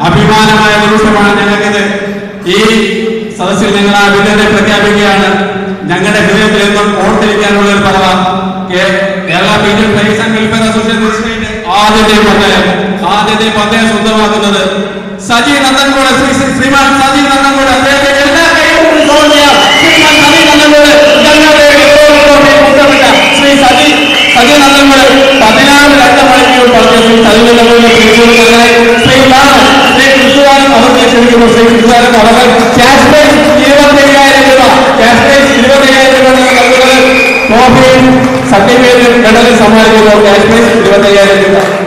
അഭിമാനമായ നിമിഷമാണ് ഞങ്ങൾക്കിത്. ഈ സദസ്സിൽ ഞങ്ങൾ ആ വിജയത്തെ പ്രഖ്യാപിക്കുകയാണ്. ഞങ്ങളുടെ ഹൃദയത്തിൽ എന്നും ഓർത്തിരിക്കാനുള്ള ഒരു പദവ Kerala medium prize and welfare association ആദ്യത്തെ പദവി സ്വന്തമാക്കുന്നത് സജി നന്ദൻകോട്, ശ്രീമാൻ സജി നന്ദൻകോട്. അദ്ദേഹത്തെ എല്ലാ കൈകളും ശ്രീമാൻ സജി നന്ദൻകോട് ശ്രീ സജി നന്ദൻകോട് 14 മണിക്കൂർ പറഞ്ഞ ശ്രീ സജി നന്ദൻകോട് ശ്രീ കൃഷ്ണകാരൻ അവർക്ക് ക്ഷണിക്കുന്നു. ശ്രീ കൃഷ്ണകാരൻ അവർ ക്യാഷ് പ്രൈസ് 25,000 രൂപ, ക്യാഷ് പ്രൈസ് 25,000 രൂപ നൽകുന്നത് ട്രോഫിയും സർട്ടിഫിക്കറ്റും മെഡലും സമ്മാനിക്കുന്നു. ക്യാഷ് പ്രൈസ് 25,000 രൂപ.